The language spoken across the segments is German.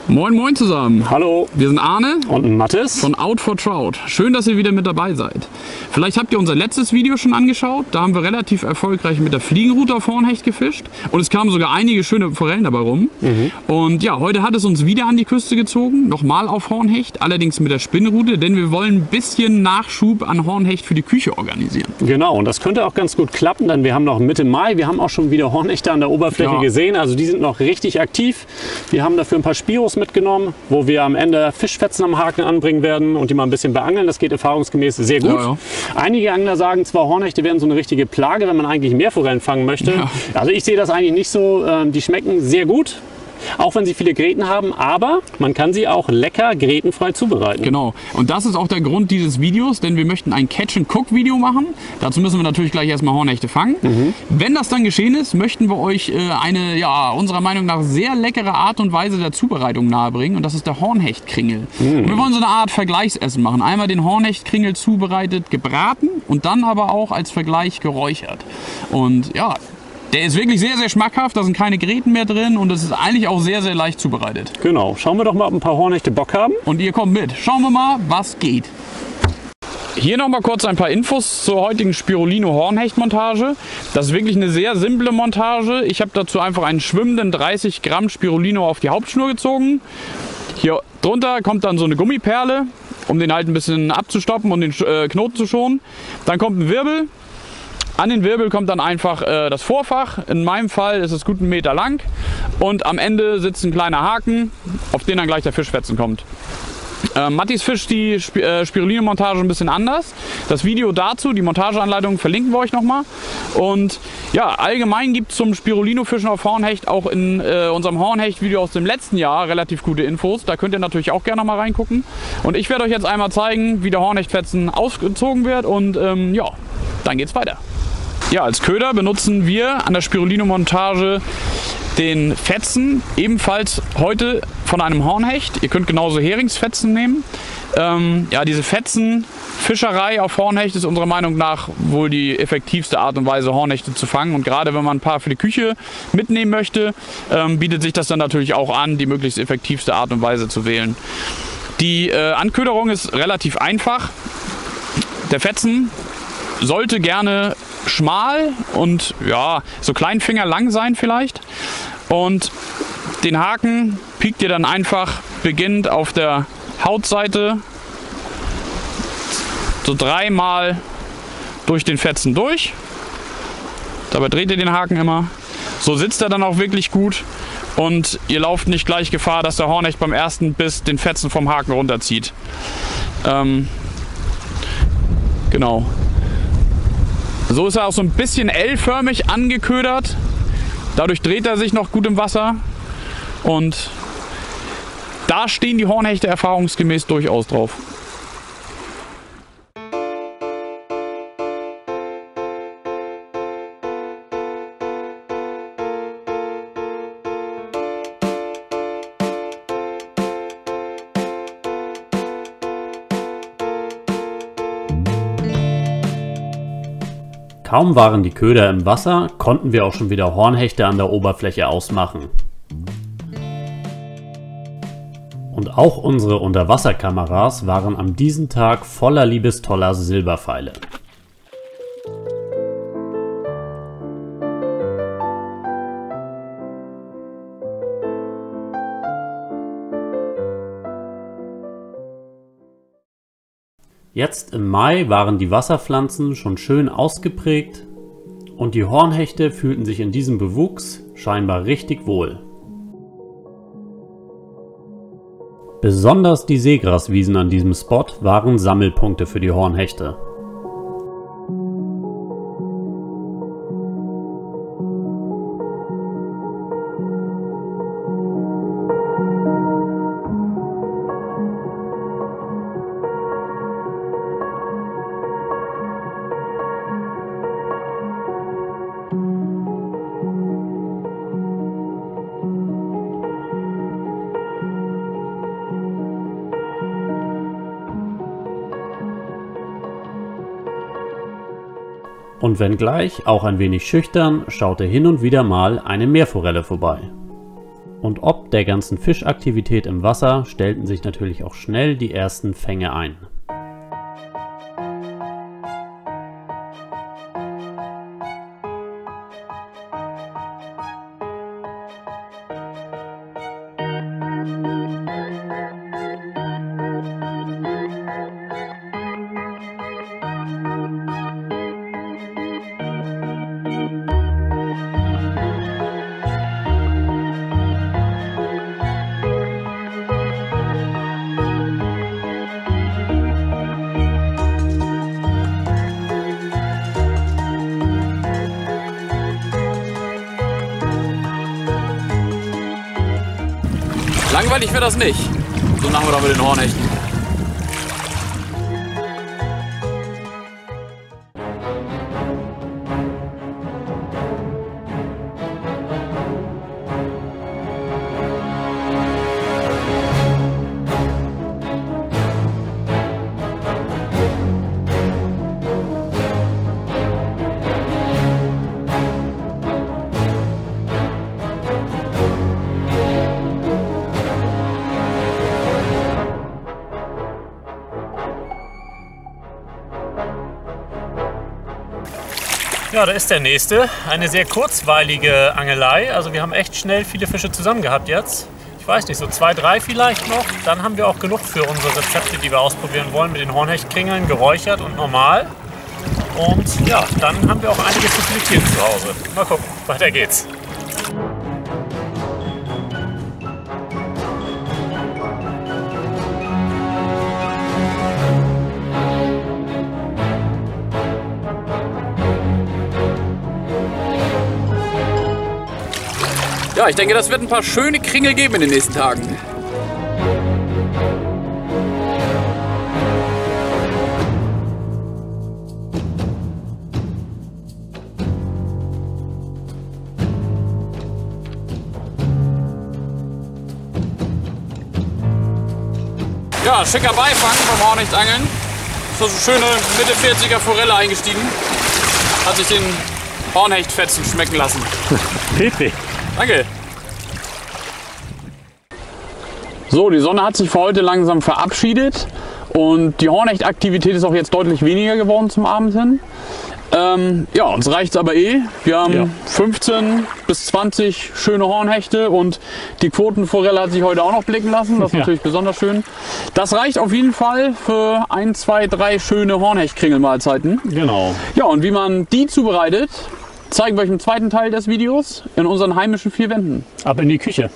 Moin moin zusammen. Hallo. Wir sind Arne und Mathis von Out for Trout. Schön, dass ihr wieder mit dabei seid. Vielleicht habt ihr unser letztes Video schon angeschaut. Da haben wir relativ erfolgreich mit der Fliegenrute auf Hornhecht gefischt. Und es kamen sogar einige schöne Forellen dabei rum. Und ja, heute hat es uns wieder an die Küste gezogen. Nochmal auf Hornhecht, allerdings mit der Spinnrute. Denn wir wollen ein bisschen Nachschub an Hornhecht für die Küche organisieren. Genau, und das könnte auch ganz gut klappen, denn wir haben noch Mitte Mai. Wir haben auch schon wieder Hornhechte an der Oberfläche gesehen. Also die sind noch richtig aktiv. Wir haben dafür ein paar Spiros mitgenommen, wo wir am Ende Fischfetzen am Haken anbringen werden und die mal ein bisschen beangeln. Das geht erfahrungsgemäß sehr gut. Einige Angler sagen zwar, Hornhechte wären so eine richtige Plage, wenn man eigentlich Meerforellen fangen möchte. Also ich sehe das eigentlich nicht so. Die schmecken sehr gut, auch wenn sie viele Gräten haben, aber man kann sie auch lecker grätenfrei zubereiten. Genau, und das ist auch der Grund dieses Videos, denn wir möchten ein Catch-and-Cook-Video machen. Dazu müssen wir natürlich gleich erstmal Hornhechte fangen. Wenn das dann geschehen ist, möchten wir euch eine, ja, unserer Meinung nach sehr leckere Art und Weise der Zubereitung nahebringen, und das ist der Hornhechtkringel. Und wir wollen so eine Art Vergleichsessen machen. Einmal den Hornhechtkringel zubereitet, gebraten und dann aber auch als Vergleich geräuchert. Und ja, der ist wirklich sehr, sehr schmackhaft, da sind keine Gräten mehr drin und es ist eigentlich auch sehr, sehr leicht zubereitet. Genau, schauen wir doch mal, ob ein paar Hornhechte Bock haben. Und ihr kommt mit. Schauen wir mal, was geht. Hier noch mal kurz ein paar Infos zur heutigen Spirulino Hornhecht-Montage. Das ist wirklich eine sehr simple Montage. Ich habe dazu einfach einen schwimmenden 30 Gramm Spirulino auf die Hauptschnur gezogen. Hier drunter kommt dann so eine Gummiperle, um den halt ein bisschen abzustoppen und den Knoten zu schonen. Dann kommt ein Wirbel. An den Wirbel kommt dann einfach das Vorfach. In meinem Fall ist es gut 1 Meter lang. Und am Ende sitzt ein kleiner Haken, auf den dann gleich der Fischfetzen kommt. Mattis fischt die Spirulino-Montage ein bisschen anders. Das Video dazu, die Montageanleitung, verlinken wir euch nochmal. Und ja, allgemein gibt es zum Spirulino-Fischen auf Hornhecht auch in unserem Hornhecht-Video aus dem letzten Jahr relativ gute Infos. Da könnt ihr natürlich auch gerne mal reingucken. Und ich werde euch jetzt einmal zeigen, wie der Hornhechtfetzen ausgezogen wird. Und ja, dann geht's weiter. Ja, als Köder benutzen wir an der Spirulino-Montage den Fetzen, ebenfalls heute von einem Hornhecht. Ihr könnt genauso Heringsfetzen nehmen. Ja, diese Fetzenfischerei auf Hornhecht ist unserer Meinung nach wohl die effektivste Art und Weise, Hornhechte zu fangen. Und gerade wenn man ein paar für die Küche mitnehmen möchte, bietet sich das dann natürlich auch an, die möglichst effektivste Art und Weise zu wählen. Die Anköderung ist relativ einfach. Der Fetzen sollte gerne schmal und ja, so Kleinfinger lang sein vielleicht. Und den Haken piekt ihr dann einfach beginnend auf der Hautseite so 3-mal durch den Fetzen durch. Dabei dreht ihr den Haken immer. So sitzt er dann auch wirklich gut und ihr lauft nicht gleich Gefahr, dass der Hornhecht beim ersten Biss den Fetzen vom Haken runterzieht. Genau. So ist er auch so ein bisschen L-förmig angeködert. Dadurch dreht er sich noch gut im Wasser. Und da stehen die Hornhechte erfahrungsgemäß durchaus drauf. Kaum waren die Köder im Wasser, konnten wir auch schon wieder Hornhechte an der Oberfläche ausmachen. Und auch unsere Unterwasserkameras waren an diesem Tag voller liebestoller Silberpfeile. Jetzt im Mai waren die Wasserpflanzen schon schön ausgeprägt und die Hornhechte fühlten sich in diesem Bewuchs scheinbar richtig wohl. Besonders die Seegraswiesen an diesem Spot waren Sammelpunkte für die Hornhechte. Und wenngleich auch ein wenig schüchtern, schaute hin und wieder mal eine Meerforelle vorbei. Und ob der ganzen Fischaktivität im Wasser stellten sich natürlich auch schnell die ersten Fänge ein. Langweilig wird das nicht. So machen wir doch mit den Hornhechten. Ja, da ist der nächste. Eine sehr kurzweilige Angelei. Also wir haben echt schnell viele Fische zusammen gehabt jetzt. Ich weiß nicht, so 2, 3 vielleicht noch. Dann haben wir auch genug für unsere Rezepte, die wir ausprobieren wollen mit den Hornhechtkringeln, geräuchert und normal. Und ja, dann haben wir auch einiges zu filetieren zu Hause. Mal gucken, weiter geht's. Ja, ich denke, das wird ein paar schöne Kringel geben in den nächsten Tagen. Ja, schicker Beifang vom Hornhechtangeln. So eine schöne Mitte 40er Forelle eingestiegen. Hat sich den Hornhechtfetzen schmecken lassen. Petri. Danke. So, die Sonne hat sich für heute langsam verabschiedet und die Hornhechtaktivität ist auch jetzt deutlich weniger geworden zum Abend hin. Ja, uns reicht es aber eh. Wir haben 15 bis 20 schöne Hornhechte und die Quotenforelle hat sich heute auch noch blicken lassen. Das ist natürlich besonders schön. Das reicht auf jeden Fall für 1, 2, 3 schöne Hornhechtkringelmahlzeiten. Genau. Ja, und wie man die zubereitet, zeigen wir euch im zweiten Teil des Videos in unseren heimischen 4 Wänden. Ab in die Küche.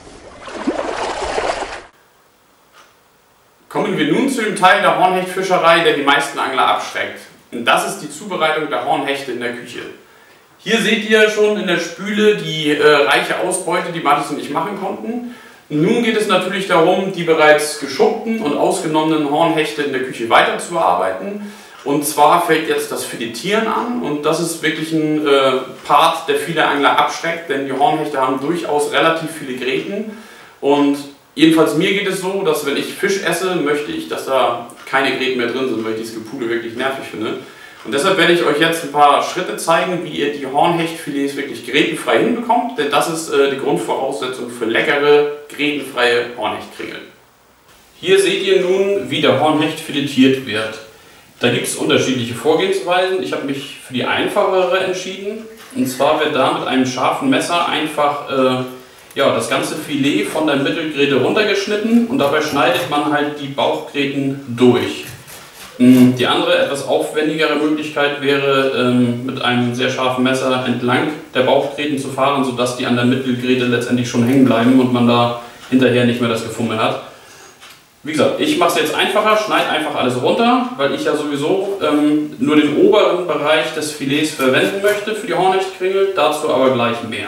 Kommen wir nun zu dem Teil der Hornhechtfischerei, der die meisten Angler abschreckt. Und das ist die Zubereitung der Hornhechte in der Küche. Hier seht ihr schon in der Spüle die reiche Ausbeute, die Mathis und ich machen konnten. Nun geht es natürlich darum, die bereits geschuppten und ausgenommenen Hornhechte in der Küche weiterzuarbeiten. Und zwar fällt jetzt das Filetieren an und das ist wirklich ein Part, der viele Angler abschreckt, denn die Hornhechte haben durchaus relativ viele Gräten. Und jedenfalls mir geht es so, dass wenn ich Fisch esse, möchte ich, dass da keine Gräten mehr drin sind, weil ich dieses Gepudel wirklich nervig finde. Und deshalb werde ich euch jetzt ein paar Schritte zeigen, wie ihr die Hornhechtfilets wirklich grätenfrei hinbekommt, denn das ist die Grundvoraussetzung für leckere, grätenfreie Hornhechtkringel. Hier seht ihr nun, wie der Hornhecht filetiert wird. Da gibt es unterschiedliche Vorgehensweisen. Ich habe mich für die einfachere entschieden. Und zwar wird da mit einem scharfen Messer einfach das ganze Filet von der Mittelgräte runtergeschnitten und dabei schneidet man halt die Bauchgräten durch. Die andere, etwas aufwendigere Möglichkeit wäre, mit einem sehr scharfen Messer entlang der Bauchgräten zu fahren, sodass die an der Mittelgräte letztendlich schon hängen bleiben und man da hinterher nicht mehr das Gefummel hat. Wie gesagt, ich mache es jetzt einfacher, schneide einfach alles runter, weil ich ja sowieso nur den oberen Bereich des Filets verwenden möchte für die Hornhechtkringel, dazu aber gleich mehr.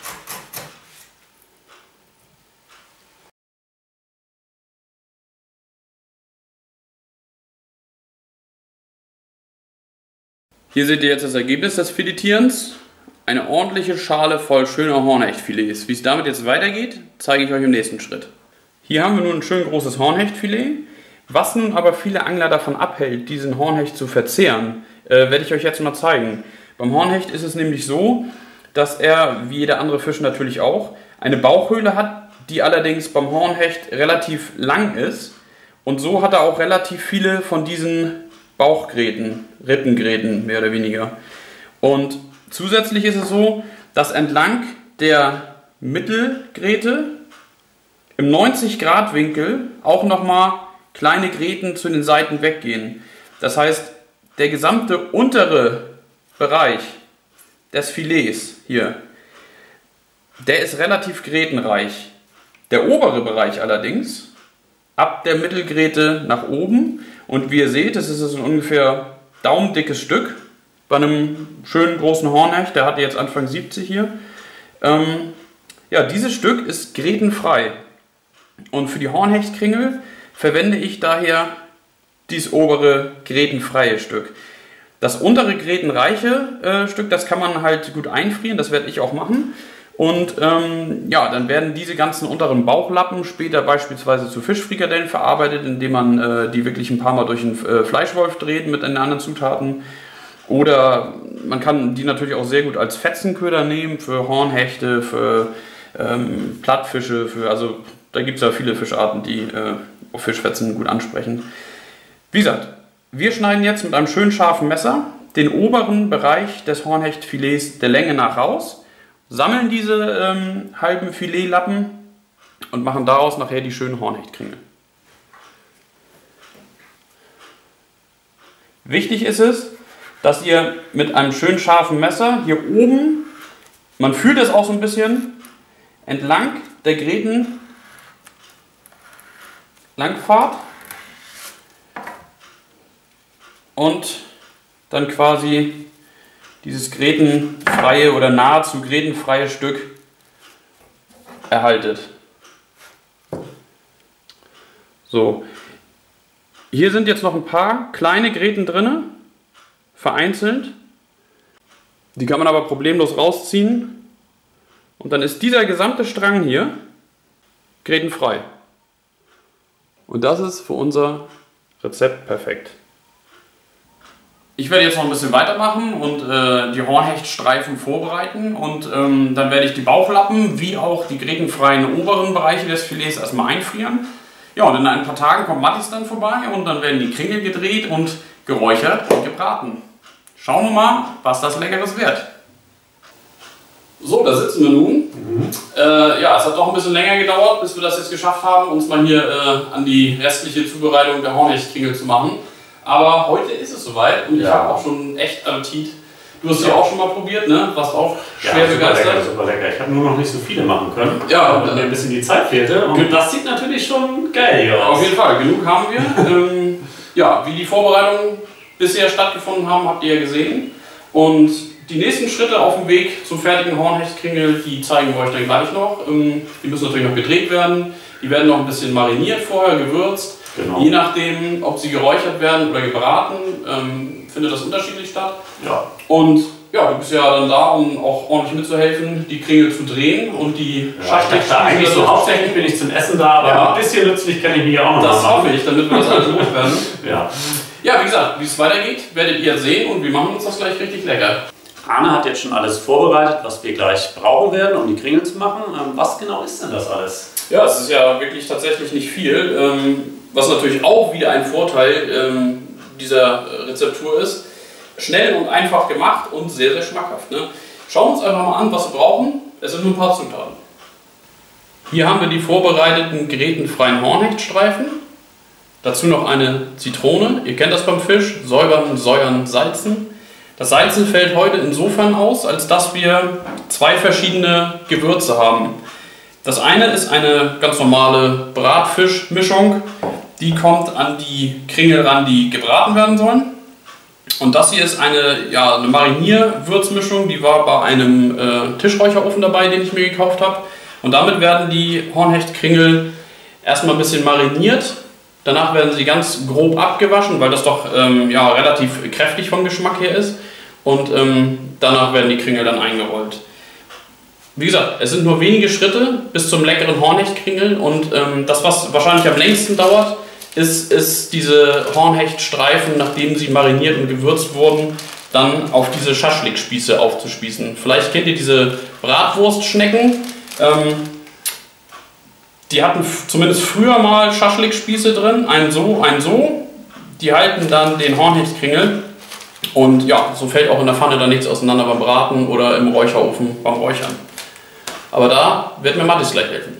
Hier seht ihr jetzt das Ergebnis des Filetierens. Eine ordentliche Schale voll schöner Hornhechtfilets. Wie es damit jetzt weitergeht, zeige ich euch im nächsten Schritt. Hier haben wir nun ein schön großes Hornhechtfilet. Was nun aber viele Angler davon abhält, diesen Hornhecht zu verzehren, werde ich euch jetzt mal zeigen. Beim Hornhecht ist es nämlich so, dass er, wie jeder andere Fisch natürlich auch, eine Bauchhöhle hat, die allerdings beim Hornhecht relativ lang ist. Und so hat er auch relativ viele von diesen Bauchgräten, Rippengräten mehr oder weniger. Und zusätzlich ist es so, dass entlang der Mittelgräte im 90-Grad-Winkel auch nochmal kleine Gräten zu den Seiten weggehen. Das heißt, der gesamte untere Bereich des Filets hier, der ist relativ grätenreich. Der obere Bereich allerdings, ab der Mittelgräte nach oben, und wie ihr seht, das ist ein ungefähr daumendickes Stück bei einem schönen großen Hornhecht, der hatte jetzt Anfang 70 hier. Ja, dieses Stück ist grätenfrei. Und für die Hornhechtkringel verwende ich daher dieses obere grätenfreie Stück. Das untere grätenreiche Stück, das kann man halt gut einfrieren, das werde ich auch machen. Und ja, dann werden diese ganzen unteren Bauchlappen später beispielsweise zu Fischfrikadellen verarbeitet, indem man die wirklich ein paar Mal durch einen Fleischwolf dreht mit den anderen Zutaten. Oder man kann die natürlich auch sehr gut als Fetzenköder nehmen für Hornhechte, für Plattfische, also da gibt es ja viele Fischarten, die auf Fischfetzen gut ansprechen. Wie gesagt, wir schneiden jetzt mit einem schön scharfen Messer den oberen Bereich des Hornhechtfilets der Länge nach raus, sammeln diese halben Filetlappen und machen daraus nachher die schönen Hornhechtkringel. Wichtig ist es, dass ihr mit einem schön scharfen Messer hier oben, man fühlt es auch so ein bisschen, entlang der Gräten langfahrt und dann quasi dieses grätenfreie oder nahezu grätenfreie Stück erhaltet. So, hier sind jetzt noch ein paar kleine Gräten drin, vereinzelt. Die kann man aber problemlos rausziehen und dann ist dieser gesamte Strang hier grätenfrei. Und das ist für unser Rezept perfekt. Ich werde jetzt noch ein bisschen weitermachen und die Hornhechtstreifen vorbereiten und dann werde ich die Bauchlappen wie auch die grätenfreien oberen Bereiche des Filets erstmal einfrieren. Ja, und in ein paar Tagen kommt Mattis dann vorbei und dann werden die Kringel gedreht und geräuchert und gebraten. Schauen wir mal, was das Leckeres wird. So, da sitzen wir nun. Ja, es hat doch ein bisschen länger gedauert, bis wir das jetzt geschafft haben, uns mal hier an die restliche Zubereitung der Hornhechtkringel zu machen. Aber heute ist es soweit und ich habe auch schon echt Appetit. Du hast sie auch schon mal probiert, ne? Warst auch schwer begeistert. Super lecker. Ich habe nur noch nicht so viele machen können, ja, weil mir ein bisschen die Zeit fehlte. Und das sieht natürlich schon geil aus. Auf jeden Fall, genug haben wir. Ja, wie die Vorbereitungen bisher stattgefunden haben, habt ihr ja gesehen. Und die nächsten Schritte auf dem Weg zum fertigen Hornhechtkringel, die zeigen wir euch dann gleich noch. Die müssen natürlich noch gedreht werden. Die werden noch ein bisschen mariniert vorher, gewürzt. Genau. Je nachdem, ob sie geräuchert werden oder gebraten, findet das unterschiedlich statt. Ja. Und ja, du bist ja dann da, um auch ordentlich mitzuhelfen, die Kringel zu drehen und die Schaschlik. Eigentlich so hauptsächlich bin ich zum Essen da, aber ein bisschen nützlich kann ich mich auch noch das machen. Das hoffe ich, damit wir das alles loswerden. Ja, wie gesagt, wie es weitergeht, werdet ihr sehen und wir machen uns das gleich richtig lecker. Arne hat jetzt schon alles vorbereitet, was wir gleich brauchen werden, um die Kringel zu machen. Was genau ist denn das alles? Ja, es ist ja wirklich tatsächlich nicht viel. Was natürlich auch wieder ein Vorteil dieser Rezeptur ist. Schnell und einfach gemacht und sehr, sehr schmackhaft. Ne? Schauen wir uns einfach mal an, was wir brauchen. Es sind nur ein paar Zutaten. Hier haben wir die vorbereiteten grätenfreien Hornhechtstreifen. Dazu noch eine Zitrone. Ihr kennt das beim Fisch. Säubern, säuern, salzen. Das Salzen fällt heute insofern aus, als dass wir zwei verschiedene Gewürze haben. Das eine ist eine ganz normale Bratfischmischung. Die kommt an die Kringel ran, die gebraten werden sollen. Und das hier ist eine Marinierwürzmischung, die war bei einem Tischräucherofen dabei, den ich mir gekauft habe. Und damit werden die Hornhechtkringel erstmal ein bisschen mariniert. Danach werden sie ganz grob abgewaschen, weil das doch relativ kräftig vom Geschmack her ist. Und danach werden die Kringel dann eingerollt. Wie gesagt, es sind nur wenige Schritte bis zum leckeren Hornhechtkringel. Und das, was wahrscheinlich am längsten dauert, ist diese Hornhechtstreifen, nachdem sie mariniert und gewürzt wurden, dann auf diese Schaschlikspieße aufzuspießen. Vielleicht kennt ihr diese Bratwurstschnecken. Die hatten zumindest früher mal Schaschlikspieße drin, einen so, einen so. Die halten dann den Hornhechtkringel. Und ja, so fällt auch in der Pfanne dann nichts auseinander beim Braten oder im Räucherofen beim Räuchern. Aber da wird mir Mattis gleich helfen.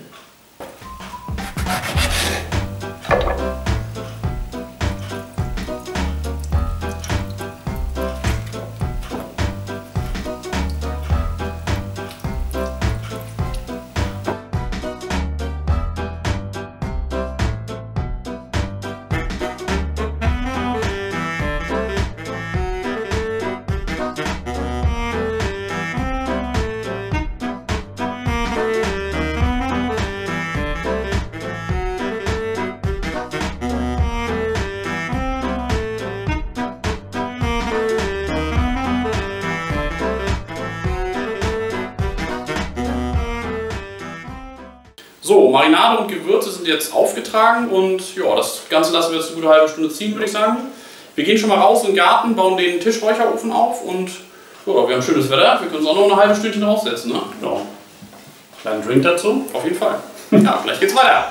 So, Marinade und Gewürze sind jetzt aufgetragen und ja, das Ganze lassen wir jetzt eine gute halbe Stunde ziehen, würde ich sagen. Wir gehen schon mal raus in den Garten, bauen den Tischräucherofen auf und ja, wir haben schönes Wetter, wir können uns auch noch eine halbe Stündchen raussetzen. Ne? Ja. Kleinen Drink dazu? Auf jeden Fall. Ja, gleich geht's weiter.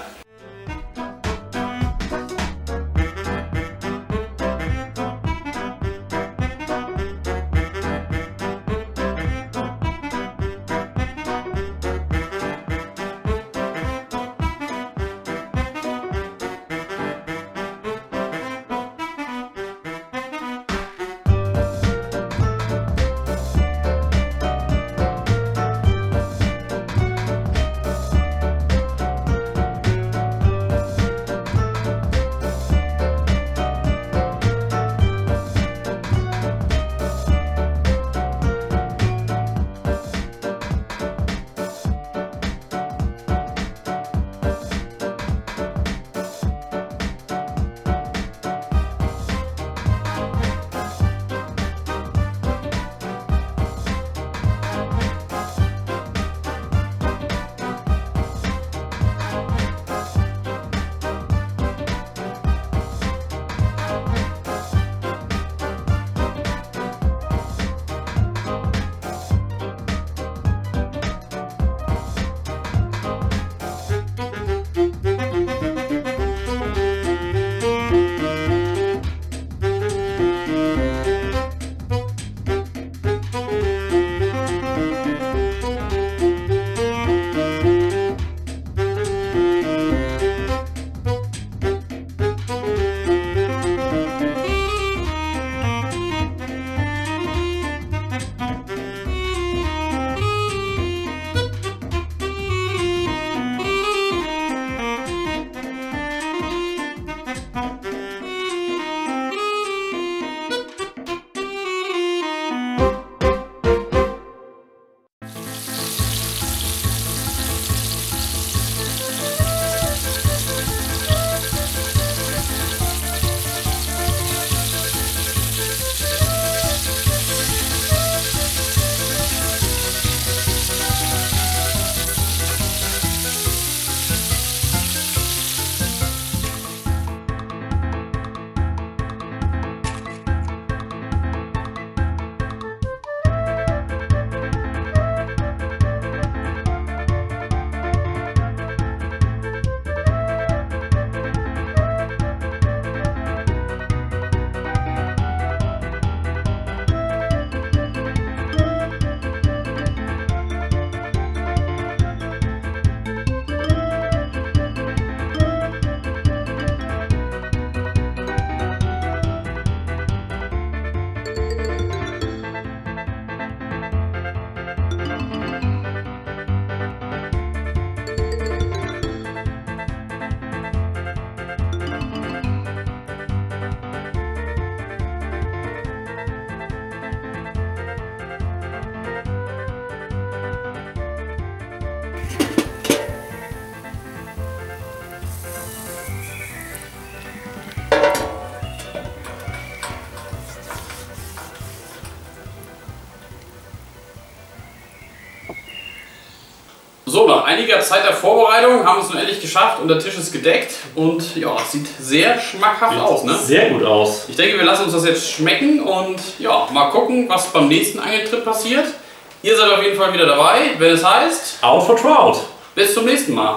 So, nach einiger Zeit der Vorbereitung haben wir es nun endlich geschafft und der Tisch ist gedeckt und ja, es sieht sehr schmackhaft aus, ne? Sehr gut aus. Ich denke, wir lassen uns das jetzt schmecken und ja, mal gucken, was beim nächsten Angeltrip passiert. Ihr seid auf jeden Fall wieder dabei, wenn es heißt Out for Trout. Bis zum nächsten Mal.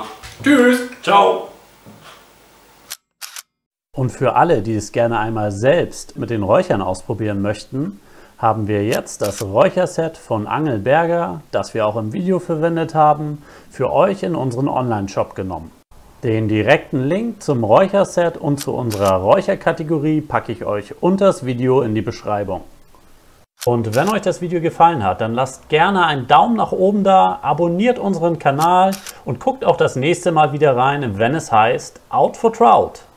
Tschüss. Ciao. Und für alle, die es gerne einmal selbst mit den Räuchern ausprobieren möchten, haben wir jetzt das Räucherset von Angelberger, das wir auch im Video verwendet haben, für euch in unseren Online-Shop genommen. Den direkten Link zum Räucherset und zu unserer Räucherkategorie packe ich euch unter das Video in die Beschreibung. Und wenn euch das Video gefallen hat, dann lasst gerne einen Daumen nach oben da, abonniert unseren Kanal und guckt auch das nächste Mal wieder rein, wenn es heißt Out for Trout.